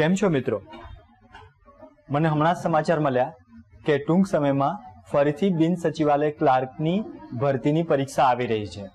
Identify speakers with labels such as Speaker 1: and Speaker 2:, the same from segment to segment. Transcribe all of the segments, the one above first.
Speaker 1: કેમ છો મિત્રો? મને હમણાં જ સમાચાર મળ્યા કે ટૂંક સમયમાં ફરીથી બિન સચિવાલય ક્લાર્કની ભરતીની પરીક્ષા આવી રહી છે.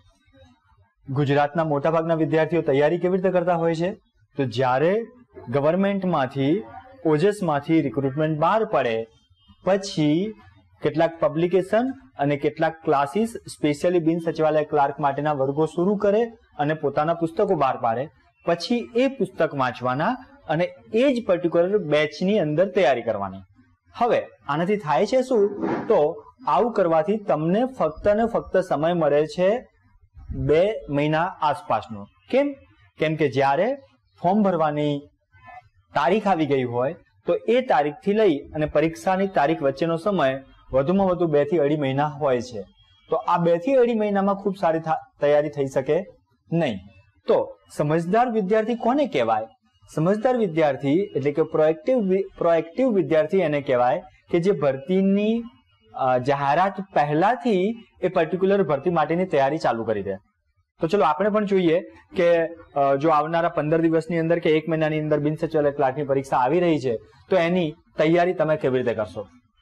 Speaker 1: ગુજરાતના મોટાભાગના વિદ્યાર્થીઓ તૈયારી કેવી રીતે કરતા હોય છે? તો જ્યારે ગવર્મેન્ટમાંથી ઓજસમાંથી રિક્રુટમેન્ટ બહાર પડે પછી કેટલાક પબ્લિકેશન અને કેટલાક ક્લાસીસ સ્પેશિયલી બિન સચિવાલય ક્લાર્ક માટેના વર્ગો શરૂ કરે અને પોતાના પુસ્તકો બહાર પાડે, પછી એ પુસ્તક વાંચવાના અને એ જ પર્ટિક્યુલર બેચની અંદર તૈયારી કરવાની. હવે આનાથી થાય છે શું? તો આવું કરવાથી તમને ફક્ત ને ફક્ત સમય મળે છે 2 મહિના આસપાસનો. કેમ? કેમ કે જ્યારે ફોર્મ ભરવાની તારીખ આવી ગઈ હોય તો એ તારીખથી લઈ અને પરીક્ષાની તારીખ વચ્ચેનો સમય વધુમાં વધુ 2 થી 2.5 મહિના હોય છે. તો આ 2 થી 2.5 મહિનામાં ખૂબ સારી તૈયારી થઈ શકે નહીં. તો સમજદાર વિદ્યાર્થી કોને કહેવાય? સમજદાર વિદ્યાર્થી એટલે કે પ્રોએક્ટિવ વિદ્યાર્થી એને કહેવાય કે જે ભરતીની જાહેરાત પહેલાથી એ પર્ટિક્યુલર ભરતી માટેની તૈયારી ચાલુ કરી દે. તો ચલો આપણે પણ જોઈએ કે જો આવનારા 15 દિવસની અંદર કે 1 મહિનાની અંદર બિન સચિવાલય ક્લાર્કની પરીક્ષા આવી રહી છે તો એની તૈયારી તમે કેવી રીતે કરશો?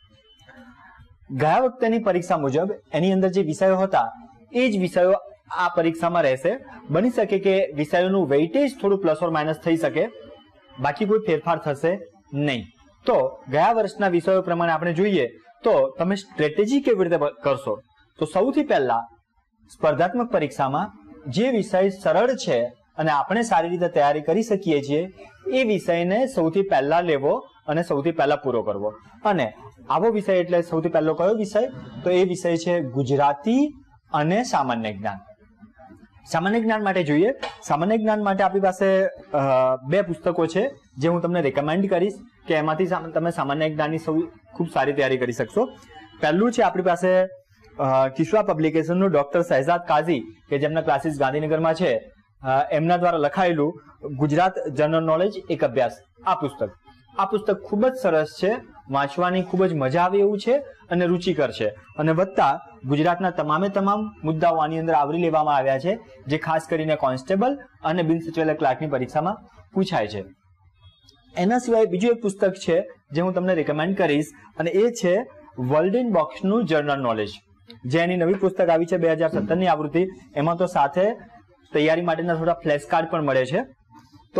Speaker 1: ગયા વખતેની પરીક્ષા મુજબ એની અંદર જે વિષયો હતા એ જ વિષયો આ પરીક્ષામાં રહેશે. બની શકે કે વિષયોનું વેઇટેજ થોડું પ્લસ ઓર માઇનસ થઈ શકે, બાકી કોઈ ફેરફાર થશે નહીં. તો ગયા વર્ષના વિષયો પ્રમાણે આપણે જોઈએ તો તમે સ્ટ્રેટેજી કેવી રીતે કરશો? તો સૌથી પહેલા સ્પર્ધાત્મક પરીક્ષામાં જે વિષય સરળ છે અને આપણે સારી રીતે તૈયારી કરી શકીએ છીએ એ વિષયને સૌથી પહેલા લેવો અને સૌથી પહેલા પૂરો કરવો. અને આવો વિષય એટલે સૌથી પહેલો કયો વિષય? તો એ વિષય છે ગુજરાતી અને સામાન્ય જ્ઞાન. સામાન્ય જ્ઞાન માટે જોઈએ. સામાન્ય જ્ઞાન માટે આપણી પાસે 2 પુસ્તકો છે જે હું તમને રેકમેન્ડ કરીશ કે એમાંથી તમે સામાન્ય જ્ઞાનની ખૂબ સારી તૈયારી કરી શકશો. પહેલું છે આપણી પાસે કિશ્વા પબ્લિકેશનનું ડોક્ટર શહેજાદ કાઝી કે જેમના ક્લાસીસ ગાંધીનગરમાં છે એમના દ્વારા લખાયેલું ગુજરાત જનરલ નોલેજ એક અભ્યાસ. આ પુસ્તક ખૂબ જ સરસ છે, વાંચવાની ખૂબ જ મજા આવે એવું છે અને રુચિકર છે. અને વત્તા ગુજરાતના તમામ મુદ્દાઓ આની અંદર આવરી લેવામાં આવ્યા છે જે ખાસ કરીને કોન્સ્ટેબલ અને બિન સચિવાલય ક્લાર્કની પરીક્ષામાં પૂછાય છે. એના સિવાય બીજું એક પુસ્તક છે જે હું તમને રેકમેન્ડ કરીશ અને એ છે વર્લ્ડ બોક્સનું જનરલ નોલેજ, જે એની નવી પુસ્તક આવી છે 2017ની આવૃત્તિ. એમાં તો સાથે તૈયારી માટેના થોડા ફ્લેશ કાર્ડ પણ મળે છે. તો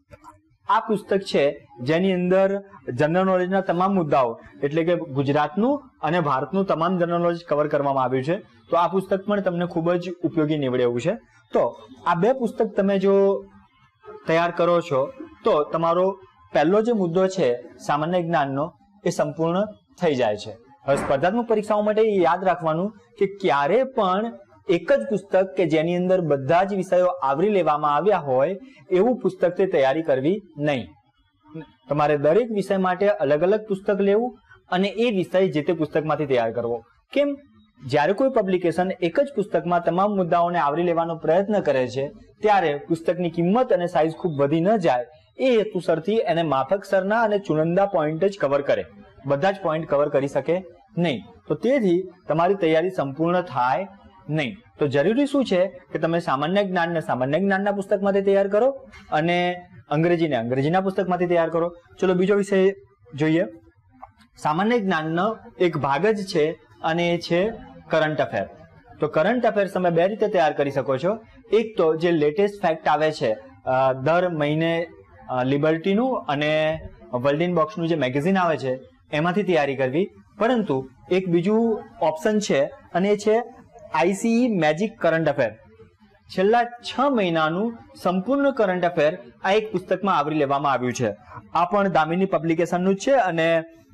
Speaker 1: આ પુસ્તક છે જેની અંદર જનરલ નોલેજના તમામ મુદ્દાઓ એટલે કે ગુજરાતનું અને ભારતનું તમામ જનરલ નોલેજ કવર કરવામાં આવ્યું છે. તો આ પુસ્તક પણ તમને ખૂબ જ ઉપયોગી નીવડે એવું છે. તો આ 2 પુસ્તક તમે જો તૈયાર કરો છો તો તમારો પહેલો જે મુદ્દો છે સામાન્ય જ્ઞાનનો એ સંપૂર્ણ થઈ જાય છે. હવે સ્પર્ધાત્મક પરીક્ષાઓ માટે યાદ રાખવાનું કે ક્યારે પણ એક જ પુસ્તક કે જેની અંદર બધા જ વિષયો આવરી લેવામાં આવ્યા હોય એવું પુસ્તકથી તૈયારી કરવી નહીં. તમારે દરેક વિષય માટે અલગ અલગ પુસ્તક લેવું અને એ વિષય જે તે પુસ્તકમાંથી તૈયાર કરવો. કેમ? જ્યારે કોઈ પબ્લિકેશન એક જ પુસ્તકમાં તમામ મુદ્દાઓને આવરી લેવાનો પ્રયત્ન કરે છે ત્યારે પુસ્તકની કિંમત અને સાઇઝ ખૂબ વધી ન જાય એ હેતુસરથી એને માફક સરના અને ચુનંદા પોઈન્ટ જ કવર કરે, બધા જ પોઈન્ટ કવર કરી શકે નહીં. તો તેથી તમારી તૈયારી સંપૂર્ણ થાય નહીં. તો જરૂરી શું છે કે તમે સામાન્ય જ્ઞાનના પુસ્તકમાંથી તૈયાર કરો અને અંગ્રેજીના પુસ્તકમાંથી તૈયાર કરો. ચલો બીજો વિષય જોઈએ. સામાન્ય જ્ઞાનનો એક ભાગ જ છે અને એ છે કરંટ અફેર. તો કરંટ અફેર તમે 2 રીતે તૈયાર કરી શકો છો. એક તો જે લેટેસ્ટ ફેક્ટ આવે છે દર મહિને લિબર્ટીનું અને વર્લ્ડ બોક્સનું જે મેગેઝિન આવે છે એમાંથી તૈયારી કરવી. પરંતુ એક બીજું ઓપ્શન છે અને એ છે ICE મેજિક કરંટ અફેર. છેલ્લા 6 મહિનાનું સંપૂર્ણ કરંટ અફેર આ એક પુસ્તકમાં આવરી લેવામાં આવ્યું છે. આ પણ દામિની પબ્લિકેશનનું જ છે અને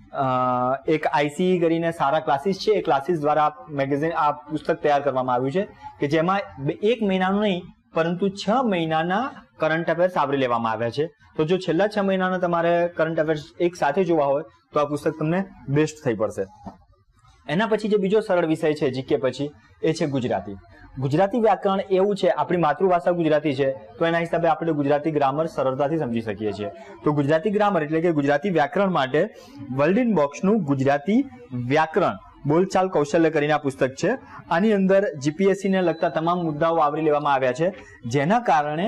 Speaker 1: એક ICE કરીને સારા ક્લાસીસ છે એ ક્લાસીસ દ્વારા મેગેઝિન આ પુસ્તક તૈયાર કરવામાં આવ્યું છે કે જેમાં 1 મહિનાનું નહીં પરંતુ 6 મહિનાના કરંટ અફેર્સ આવરી લેવામાં આવ્યા છે. તો જો છેલ્લા 6 મહિનાના તમારે કરંટ અફેર્સ એક સાથે જોવા હોય તો આ પુસ્તક તમને બેસ્ટ થઈ પડશે. એના પછી જે બીજો સરળ વિષય છે જીકે પછી એ છે ગુજરાતી. ગુજરાતી વ્યાકરણ એવું છે, આપણી માતૃભાષા ગુજરાતી છે તો એના હિસાબે આપણે ગુજરાતી ગ્રામર સરળતાથી સમજી શકીએ છીએ. તો ગુજરાતી ગ્રામર એટલે કે ગુજરાતી વ્યાકરણ માટે વર્લ્ડ બોક્સનું ગુજરાતી વ્યાકરણ બોલચાલ કૌશલ્ય કરીને આ પુસ્તક છે. આની અંદર GPSC ને લગતા તમામ મુદ્દાઓ આવરી લેવામાં આવ્યા છે જેના કારણે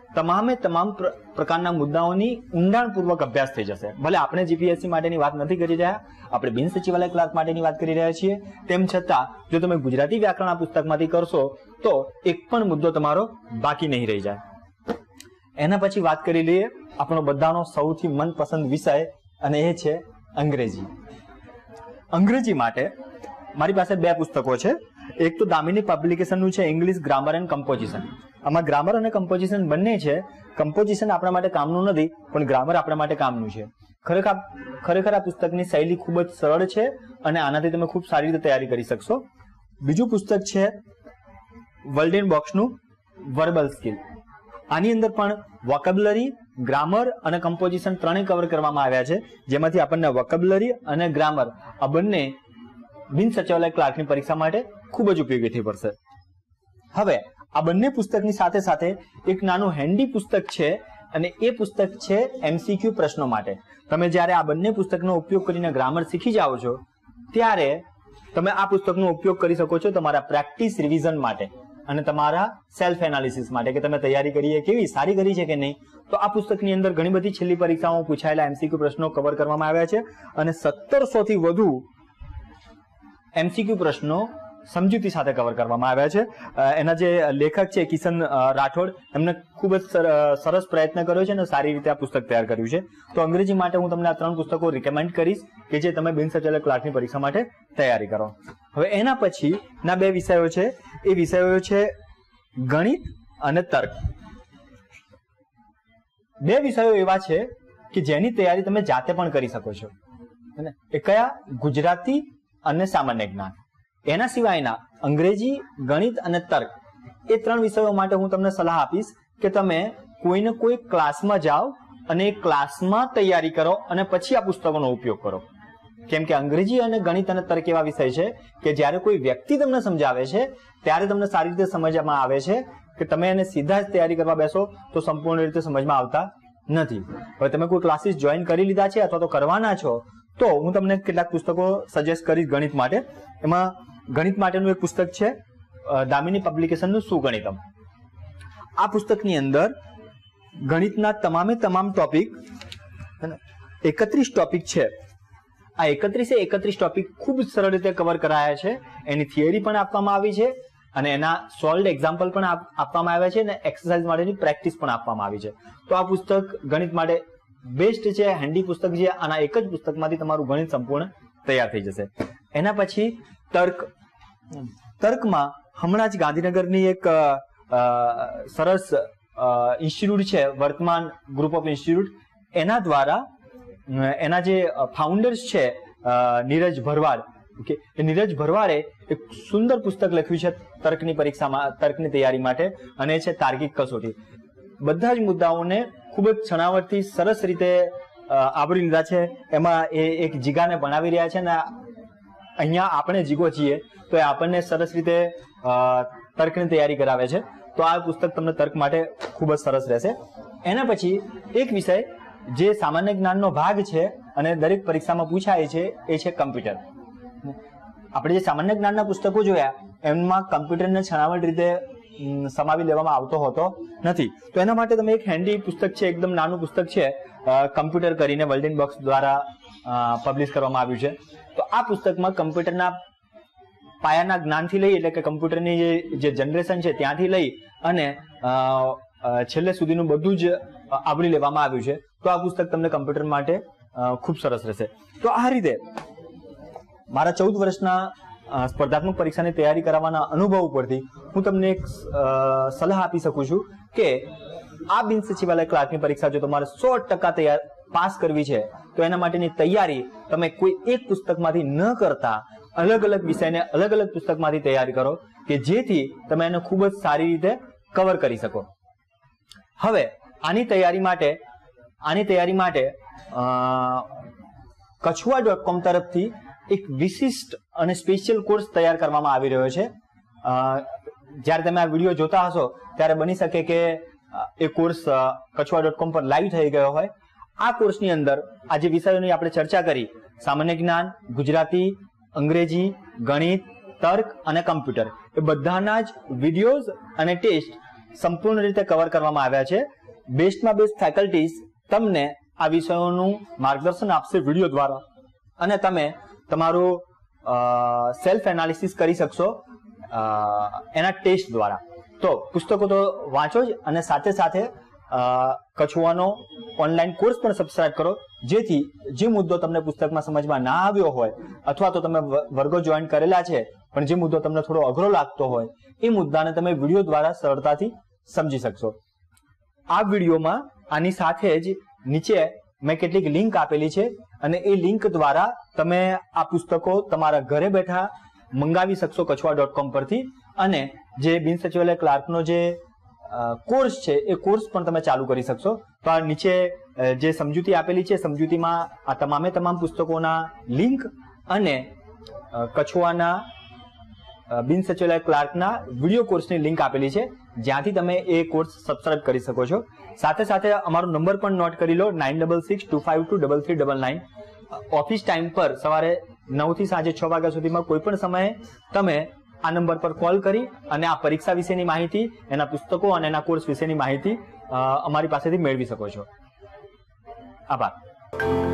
Speaker 1: તમામે તમામ પ્રકારના મુદ્દાઓની ઊંડાણપૂર્વક અભ્યાસ થઈ જશે. ભલે આપણે જીપીએસસી માટેની વાત નથી કરી રહ્યા, આપણે બિન સચિવાલય ક્લાર્ક માટેની વાત કરી રહ્યા છીએ, તેમ છતાં જો તમે ગુજરાતી વ્યાકરણ આ પુસ્તકમાંથી કરશો તો એક પણ મુદ્દો તમારો બાકી નહીં રહી જાય. એના પછી વાત કરી લઈએ આપણો બધાનો સૌથી મનપસંદ વિષય, અને એ છે અંગ્રેજી. અંગ્રેજી માટે મારી પાસે બે પુસ્તકો છે. એક તો દામિની પબ્લિકેશનનું છે ઇંગ્લિશ ગ્રામર એન્ડ કમ્પોઝિશન. આમાં ગ્રામર અને કમ્પોઝિશન બંને છે. કમ્પોઝિશન આપણા માટે કામનું નથી, પણ ગ્રામર આપણા માટે કામનું છે. ખરેખર આ પુસ્તકની શૈલી ખૂબ જ સરળ છે અને આનાથી તમે ખૂબ સારી રીતે તૈયારી કરી શકશો. બીજું પુસ્તક છે વર્લ્ડ બોક્સનું વર્બલ સ્કિલ. આની અંદર પણ વોકેબ્યુલરી, ગ્રામર અને કમ્પોઝિશન ત્રણેય કવર કરવામાં આવ્યા છે, જેમાંથી આપણને વોકેબ્યુલરી અને ગ્રામર આ બંને બિન સચિવાલય ક્લાર્કની પરીક્ષા માટે ખૂબ જ ઉપયોગી થઈ પડશે. હવે આ બંને પુસ્તકની સાથે સાથે એક નાનું હેન્ડી પુસ્તક છે, અને એ પુસ્તક છે એમસીક્યુ પ્રશ્નો માટે. તમે જ્યારે આ બંને પુસ્તકનો ઉપયોગ કરીને ગ્રામર શીખી જાઓ છો ત્યારે તમે આ પુસ્તકનો ઉપયોગ કરી શકો છો તમારા પ્રેક્ટિસ રિવિઝન માટે અને તમારા સેલ્ફ એનાલિસિસ માટે, કે તમે તૈયારી કરી કેવી સારી કરી છે કે નહીં. તો આ પુસ્તકની અંદર ઘણી બધી છેલ્લી પરીક્ષાઓમાં પૂછાયેલા એમસીક્યુ પ્રશ્નો કવર કરવામાં આવ્યા છે, અને 1700 થી વધુ એમસીક્યુ પ્રશ્નો સમજૂતી સાથે કવર કરવામાં આવ્યા છે. એના જે લેખક છે કિશન રાઠોડ, એમને ખૂબ જ સરસ પ્રયત્ન કર્યો છે અને સારી રીતે આ પુસ્તક તૈયાર કર્યું છે. તો અંગ્રેજી માટે હું તમને આ 3 પુસ્તકો રિકમેન્ડ કરીશ કે જે તમે બિન સચિવાલય ક્લાર્કની પરીક્ષા માટે તૈયારી કરો. હવે એના પછી ના 2 વિષયો છે. એ વિષયો છે ગણિત અને તર્ક. 2 વિષયો એવા છે કે જેની તૈયારી તમે જાતે પણ કરી શકો છો. એ કયા? ગુજરાતી અને સામાન્ય જ્ઞાન. એના સિવાયના અંગ્રેજી, ગણિત અને તર્ક, એ 3 વિષયો માટે હું તમને સલાહ આપીશ કે તમે કોઈને કોઈ ક્લાસમાં જાઓ અને એ ક્લાસમાં તૈયારી કરો અને પછી આ પુસ્તકોનો ઉપયોગ કરો. કેમ કે અંગ્રેજી અને ગણિત અને તર્ક એવા વિષય છે કે જ્યારે કોઈ વ્યક્તિ તમને સમજાવે છે ત્યારે તમને સારી રીતે સમજવામાં આવે છે, કે તમે એને સીધા જ તૈયારી કરવા બેસો તો સંપૂર્ણ રીતે સમજમાં આવતા નથી. હવે તમે કોઈ ક્લાસીસ જોઈન કરી લીધા છે અથવા તો કરવાના છો તો હું તમને કેટલાક પુસ્તકો સજેસ્ટ કરીશ ગણિત માટે. એમાં ગણિત માટેનું એક પુસ્તક છે દામિની પબ્લિકેશનનું સુગણિતમ. આ પુસ્તકની અંદર ગણિતના તમામ ટોપિક 31 ટોપિક છે. આ 31 ટોપિક ખૂબ સરળ રીતે કવર કરાયા છે. એની થિયરી પણ આપવામાં આવી છે અને એના સોલ્વ એક્ઝામ્પલ પણ આપવામાં આવ્યા છે અને એક્સરસાઇઝ માટેની પ્રેક્ટિસ પણ આપવામાં આવી છે. તો આ પુસ્તક ગણિત માટે બેસ્ટ છે, હેન્ડી પુસ્તક છે. આના એક જ પુસ્તકમાંથી તમારું ગણિત સંપૂર્ણ તૈયાર થઈ જશે. એના પછી તર્ક. તર્કમાં હમણાં જ ગાંધીનગરની એક સરસ ઇન્સ્ટિટ્યૂટ છે, વર્તમાન ગ્રુપ ઓફ ઇન્સ્ટિટ્યૂટ, એના દ્વારા એના જે ફાઉન્ડર્સ છે નીરજ ભરવાડ, ઓકે, એ નીરજ ભરવાડે એક સુંદર પુસ્તક લખ્યું છે તર્કની પરીક્ષામાં, તર્કની તૈયારી માટે, અને એ છે તાર્કિક કસોટી. બધા જ મુદ્દાઓને ખૂબ જ છણાવટથી સરસ રીતે આવરી લીધા છે. એમાં એ એક જીગાને ભણાવી રહ્યા છે, અને અહીંયા આપણે જીગો છીએ તો એ આપણને સરસ રીતે તર્કની તૈયારી કરાવે છે. તો આ પુસ્તક તમને તર્ક માટે ખૂબ જ સરસ રહેશે. એના પછી એક વિષય જે સામાન્ય જ્ઞાનનો ભાગ છે અને દરેક પરીક્ષામાં પૂછાય છે, એ છે કમ્પ્યુટર. આપણે જે સામાન્ય જ્ઞાનના પુસ્તકો જોયા એમાં કમ્પ્યુટરને છણાવટ રીતે સમાવી લેવામાં આવતો હોતો નથી. તો એના માટે તમે એક હેન્ડી પુસ્તક છે, એકદમ નાનું પુસ્તક છે, કમ્પ્યુટર કરીને વર્લ્ડ બોક્સ દ્વારા પબ્લિશ કરવામાં આવ્યું છે. તો આ પુસ્તકમાં કમ્પ્યુટરના પાયાના જ્ઞાનથી લઈ, એટલે કે કમ્પ્યુટરની જે જનરેશન છે ત્યાંથી લઈ અને છેલ્લે સુધીનું બધું જ આવરી લેવામાં આવ્યું છે. તો આ પુસ્તક તમને કમ્પ્યુટર માટે ખૂબ સરસ રહેશે. તો આ રીતે મારા 14 વર્ષના સ્પર્ધાત્મક પરીક્ષાની તૈયારી કરાવવાના અનુભવ પરથી હું તમને એક સલાહ આપી શકું છું કે આ બિન સચિવાલય ક્લાર્કની પરીક્ષા જો તમારે 100% પાસ કરવી છે તો એના માટેની તૈયારી તમે કોઈ એક પુસ્તકમાંથી ન કરતા અલગ અલગ વિષયને અલગ અલગ પુસ્તકમાંથી તૈયારી કરો, કે જેથી તમે એને ખૂબ જ સારી રીતે કવર કરી શકો. હવે આની તૈયારી માટે Kachhua.com તરફથી એક વિશિષ્ટ અને સ્પેશિયલ કોર્સ તૈયાર કરવામાં આવી રહ્યો છે. જ્યારે તમે આ વિડીયો જોતા હશો ત્યારે બની શકે કે એ કોર્સ Kachhua.com પર લાઈવ થઈ ગયો હોય. આ કોર્સની અંદર આ જે વિષયોની આપણે ચર્ચા કરી, સામાન્ય જ્ઞાન, ગુજરાતી, અંગ્રેજી, ગણિત, તર્ક અને કમ્પ્યુટર, એ બધાના જ વિડીયોઝ અને ટેસ્ટ સંપૂર્ણ રીતે કવર કરવામાં આવ્યા છે. બેસ્ટમાં બેસ્ટ ફેકલ્ટીઝ તમને આ વિષયોનું માર્ગદર્શન આપશે વિડીયો દ્વારા, અને તમે તમારું સેલ્ફ એનાલિસિસ કરી શકશો એના ટેસ્ટ દ્વારા. તો પુસ્તકો તો વાંચો જ, અને સાથે સાથે કછવાનો ઓનલાઈન કોર્સ પણ સબસ્ક્રાઇબ કરો, જેથી જે મુદ્દો તમને પુસ્તકમાં સમજમાં ના આવ્યો હોય, અથવા તો તમે વર્ગો જોઈન કરેલા છે પણ જે મુદ્દો તમને થોડો અઘરો લાગતો હોય, એ મુદ્દાને તમે વિડીયો દ્વારા સરળતાથી સમજી શકશો. આ વિડીયોમાં આની સાથે જ નીચે મેં કેટલીક લિંક આપેલી છે, અને એ લિંક દ્વારા તમે આ પુસ્તકો તમારા ઘરે બેઠા મંગાવી શકશો Kachhua.com પરથી, અને જે બિન સચિવાલય ક્લાર્કનો જે કોર્સ છે એ કોર્સ પણ તમે ચાલુ કરી શકશો. તો આ નીચે જે સમજૂતી આપેલી છે, સમજૂતીમાં આ તમામ પુસ્તકોના લિંક અને કછવાના બિન સચિવાલય ક્લાર્કના વિડીયો કોર્સની લિંક આપેલી છે, જ્યાંથી તમે એ કોર્સ સબસ્ક્રાઇબ કરી શકો છો. સાથે સાથે અમારો નંબર પણ નોટ કરી લો, 9662523399. ઓફિસ ટાઈમ પર સવારે 9 થી સાંજે 6 વાગ્યા સુધીમાં કોઈ પણ સમયે તમે આ નંબર પર કોલ કરી અને આ પરીક્ષા વિશેની માહિતી, એના પુસ્તકો અને એના કોર્સ વિશેની માહિતી અમારી પાસેથી મેળવી શકો છો. આભાર.